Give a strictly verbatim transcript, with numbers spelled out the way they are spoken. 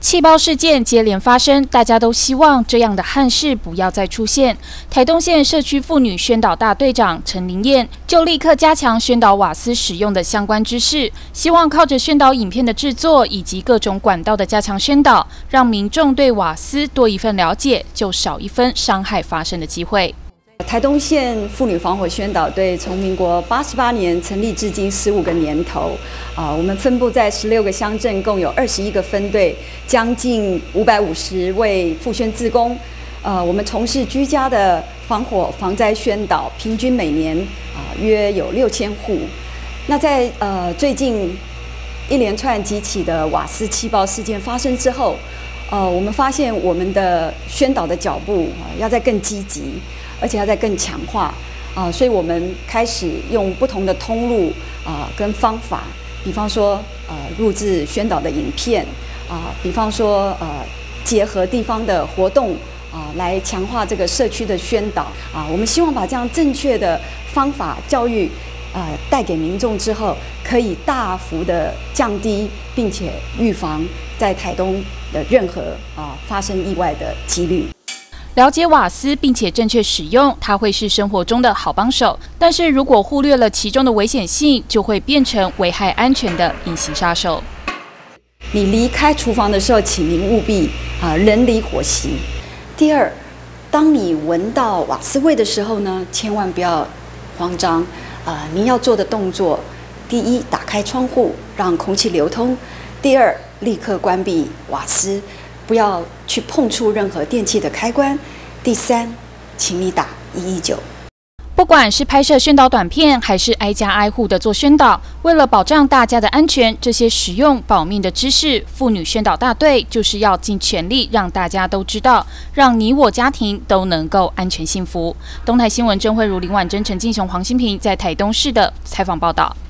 气爆事件接连发生，大家都希望这样的憾事不要再出现。台东县社区妇女宣导大队长陈玲燕就立刻加强宣导瓦斯使用的相关知识，希望靠着宣导影片的制作以及各种管道的加强宣导，让民众对瓦斯多一份了解，就少一分伤害发生的机会。 台东县妇女防火宣导队从民国八十八年成立至今十五个年头，啊，我们分布在十六个乡镇，共有二十一个分队，将近五百五十位妇宣志工。呃，我们从事居家的防火防灾宣导，平均每年啊约有六千户。那在呃最近一连串几起的瓦斯气爆事件发生之后，呃，我们发现我们的宣导的脚步啊要再更积极。 而且要再更强化啊、呃，所以我们开始用不同的通路啊、呃、跟方法，比方说呃录制宣导的影片啊、呃，比方说呃结合地方的活动啊、呃、来强化这个社区的宣导啊、呃。我们希望把这样正确的方法教育呃带给民众之后，可以大幅的降低，并且预防在台东的任何啊、呃、发生意外的几率。 了解瓦斯，并且正确使用，它会是生活中的好帮手。但是如果忽略了其中的危险性，就会变成危害安全的隐形杀手。 你离开厨房的时候，请您务必啊人离火熄。第二，当你闻到瓦斯味的时候呢，千万不要慌张啊！您要做的动作，第一，打开窗户让空气流通；第二，立刻关闭瓦斯。 不要去碰触任何电器的开关。第三，请你打一一九。 不管是拍摄宣导短片，还是挨家挨户的做宣导，为了保障大家的安全，这些实用保命的知识，妇女宣导大队就是要尽全力让大家都知道，让你我家庭都能够安全幸福。东台新闻郑慧如、林婉珍、陈进雄、黄新平在台东市的采访报道。